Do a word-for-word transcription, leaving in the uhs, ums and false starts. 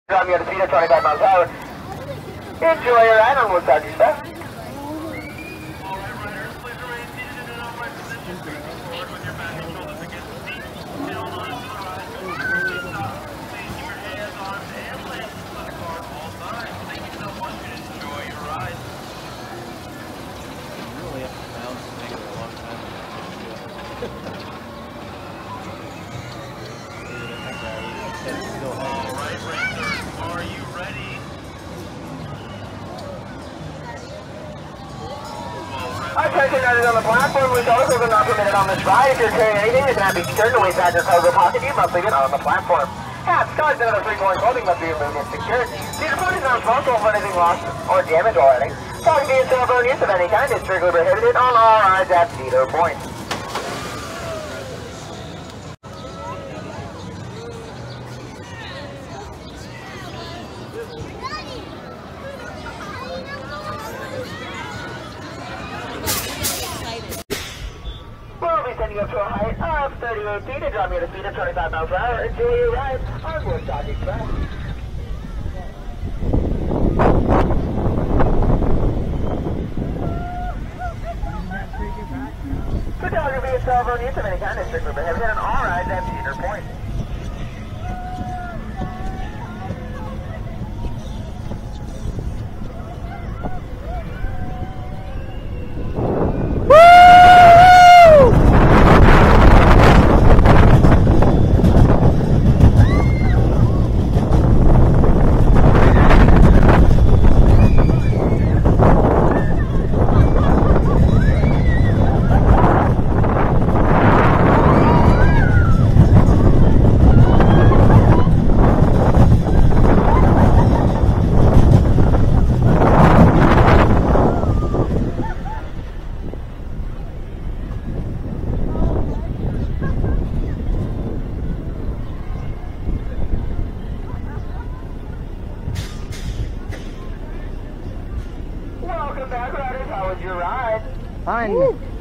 Driving at a speed of twenty-five miles per hour. Enjoy your ride on Woodstock, stuff. Attention riders on the platform, loose articles are not permitted on this ride. If you're carrying anything that cannot be secured in a waste your cargo pocket, you must leave it on the platform. Hats, scarves, and other three-point clothing must be removed and secured. Cedar is not responsible for anything lost or damage while riding. Talking via cell phone use of any kind is strictly prohibited on all rides at Cedar Point. Sending up to a height of thirty-eight feet and dropping at a speed of twenty-five miles per hour. Enjoy your ride on Woodstock Express. Photography and cell phone use of any kind is strictly prohibited on all rides at Cedar Point. Welcome back, riders. How was your ride? Fun. Woo.